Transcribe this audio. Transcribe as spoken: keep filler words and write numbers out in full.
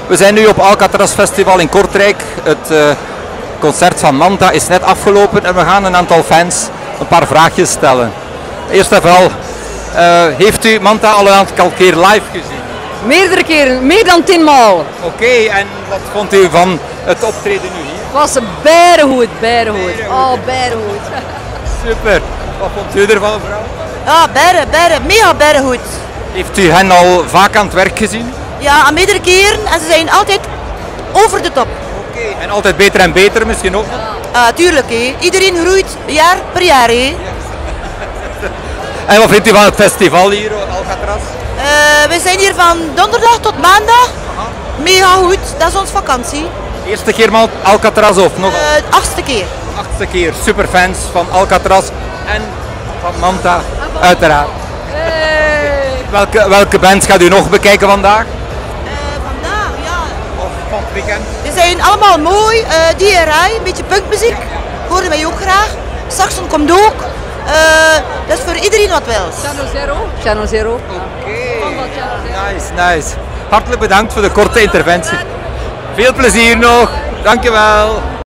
We zijn nu op Alcatraz Festival in Kortrijk. Het uh, concert van Manta is net afgelopen en we gaan een aantal fans een paar vraagjes stellen. Eerst en vooral, uh, heeft u Manta al een aantal keer live gezien? Meerdere keren, meer dan tien maal. Oké, okay, en wat vond u van het optreden nu hier? Het was berengoed, berengoed. Oh, berengoed. Super. Wat vond u ervan, mevrouw? Ja, beren, beren, mega berengoed. Heeft u hen al vaak aan het werk gezien? Ja, aan meerdere keren en ze zijn altijd over de top. Oké, okay. En altijd beter en beter misschien ook? Ja, uh, tuurlijk. Hé. Iedereen groeit jaar per jaar. Hé. En wat vindt u van het festival hier, Alcatraz? Uh, we zijn hier van donderdag tot maandag. Aha. Mega goed, dat is onze vakantie. Eerste keer maar Alcatraz of nog? Uh, achtste keer. Achtste keer, superfans van Alcatraz en van Manta, uiteraard. Hey. Welke, welke bands gaat u nog bekijken vandaag? Uh, vandaag, ja. Of van het weekend? Ze zijn allemaal mooi, uh, D R I, een beetje punkmuziek, horen wij ook graag. Saxon komt ook. Uh, dat is voor iedereen wat wil. Channel Zero. Channel Zero. Oké, okay. Nice, nice. Hartelijk bedankt voor de korte interventie. Veel plezier nog, dankjewel.